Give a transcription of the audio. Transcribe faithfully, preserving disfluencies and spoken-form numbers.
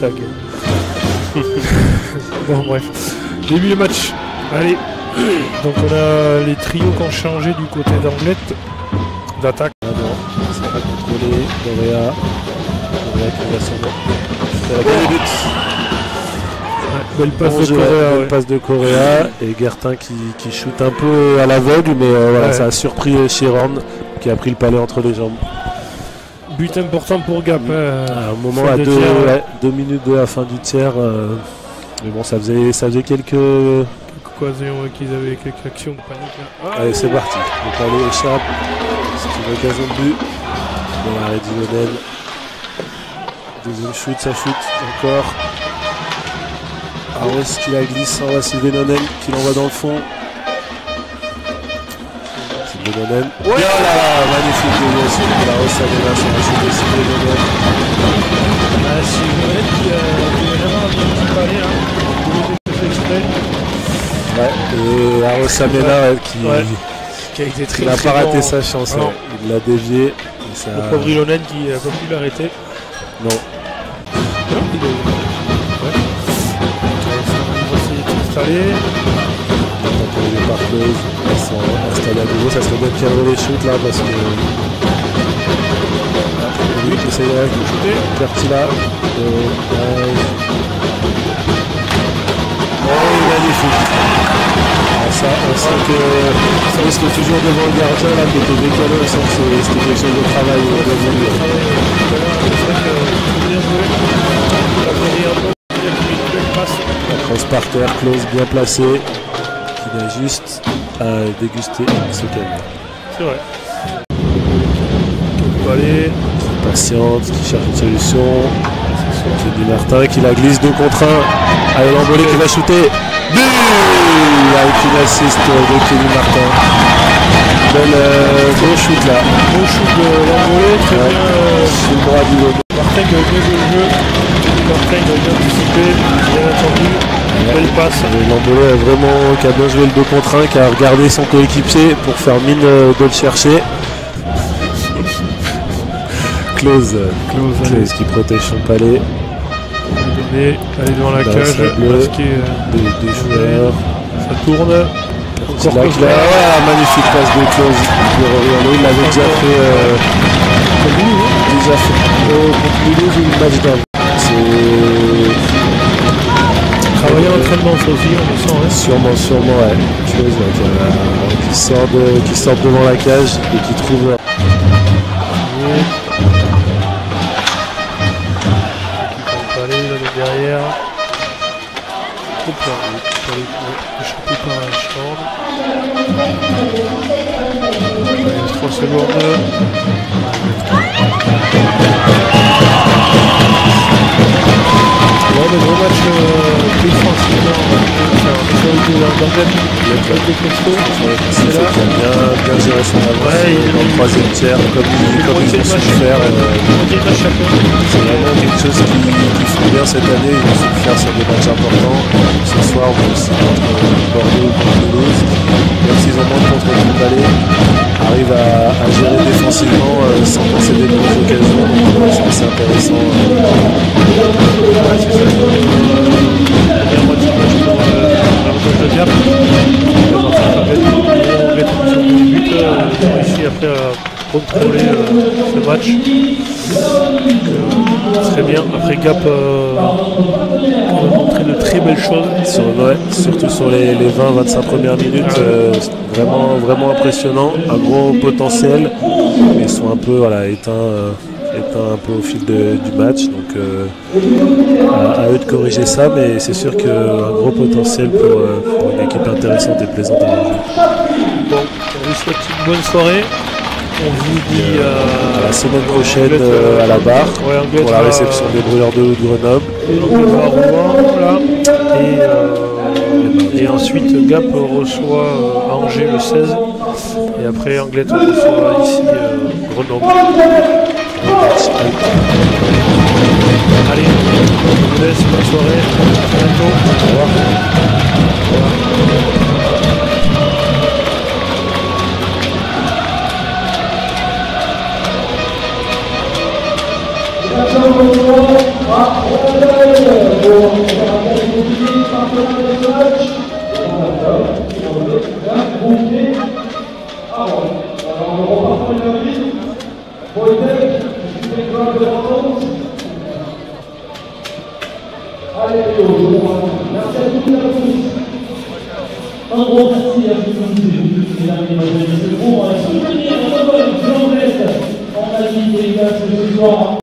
Sag. Bon, bref. Début du match. Allez. Donc, on a les trios qui ont changé du côté d'Anglette. D'attaque. Ah non, ça va contrôler. Dorea. Dorea qui va son nom. C'est la belle but. Ouais, belle passe bon de jeu, Correa. belle Ouais. passe de Correa. Et Gertin qui, qui shoot un peu à l'aveugle, mais euh, voilà, Ouais. ça a surpris Chiron qui a pris le palais entre les jambes. But important pour Gap. Hein. À un moment, Fin à de deux, tiers, ouais, deux minutes de la fin du tiers. Euh, mais bon, ça faisait, ça faisait quelques. Occasion qu'ils avaient quelques actions de panique. Là. Ah, Allez, c'est parti. Le palais échappe. C'est une occasion de but. Bon, arrêt d'Ilonen. Deuxième shoot, ça shoot encore. Aros qui la glisse en va Sylvenonen qui l'envoie dans le fond. Sylvenonen. Oh là là, magnifique déviation de la Rosalena sur la chute de Sylvenonen. Ah, Sylvenonen qui a vraiment un petit palais. Hein. Ouais, et Arosamena ouais, qui, Ouais. Qui a été très, il n'a très pas raté bon. sa chance. Non. Ouais. Il l'a dévié. Et ça... Le pauvre Ilonen qui n'a pas pu l'arrêter. Non. Non, il est... Ouais. On va essayer de s'installer. Quand les parteuses sont installés à nouveau, ça serait bien de cadrer les shoots là parce que. Lui qui essaye de shooter. Pertila. Oh, magnifique. Ah, ça, on sent que ça risque toujours devant le gardien là, qui était décalé, on sent que c'était quelque chose de travail. C'est vrai que c'est bien joué. Il a gagné un peu. Il a pris une belle passe. La crosse par terre, close bien placée, qui vient juste à déguster ce qu'elle. C'est vrai. Allez. Qui patiente, qui cherche une solution. C'est Martin qui la glisse deux contre un. Allez, l'embolé qui va shooter. But avec une assist de Kenny Martin. Bel euh, beau shoot là. Beau shoot de l'envolée, très Ouais. bien. Euh, Sous le bras du logo. Martin qui a bien joué le jeu. Martin qui a bien anticipé, bien attendu. Belle passe. Et l'embolé a vraiment qui a bien joué le deux contre un, qui a regardé son coéquipier pour faire mine euh, de le chercher. Close, Close, Close qui protège son palais. Allez, allez devant la Dans cage. le bleu. Masqué, euh, Des, des joueurs. ça tourne. Là, Encore là, ouais, magnifique passe de Close. De Roriano. Il l'avait déjà fait, euh, déjà fait euh, contre Mulhouse ou le match d'avant. C'est Travailler en entraînement, ça aussi, on le sent. Hein. sûrement, sûrement, ouais. Close ouais, qui, a- qui sort de, qui sort devant la cage et qui trouve. Allez, là, de derrière. Hop là, pour les échappé par un short. Allez, trois secondes. Ouais, le gros match euh, défensivement. Majorité d'Anglette. Il a fait des costauds. C'est là qui a bien, bien géré son avance Ouais, il dans le est- troisième tiers, comme, ils- comme ils ont su le faire. euh, On match chacun. C'est vraiment quelque chose qui, qui font bien cette année. Ils ont su le faire sur des matchs importants. Ce soir, on va aussi contre Bordeaux ou contre Toulouse. Même s'ils en manquent contre le Palais, arrivent à, à gérer défensivement euh, sans concéder de grosses occasions. Donc euh, c'est assez intéressant. Ouais, c'est ça. Première moitié de match pour euh, l'avantage de Gap. Anglette a mis son but. Ils ont réussi après à contrôler euh, ce match. Donc, euh, très bien. Après Gap euh, a montré de très belles choses. Sur, ouais, surtout sur les, les vingt à vingt-cinq premières minutes, euh, vraiment, vraiment impressionnant, un gros potentiel, mais ils sont un peu voilà, éteints, euh, éteints un peu au fil de- du match, donc euh, à, à eux de corriger ça, mais c'est sûr qu'un gros potentiel pour, euh, pour une équipe intéressante et plaisante à rejoindre. Bon, on vous souhaite une bonne soirée. On vous dit euh, À la semaine prochaine Anglette, euh, à la barre ouais, Anglette pour la va- réception des Brûleurs de Loup de Grenoble. Anglette va à Rouen, là. Et, euh, et ensuite Gap reçoit euh, Angers le seize. Et après Anglette reçoit ici euh, Grenoble. Allez, on vous laisse, bonne soirée, à bientôt. Au revoir. Thank you. Un gros merci à tous mesdames et messieurs, pour soutenir notre Grand Est en Asie et ce soir.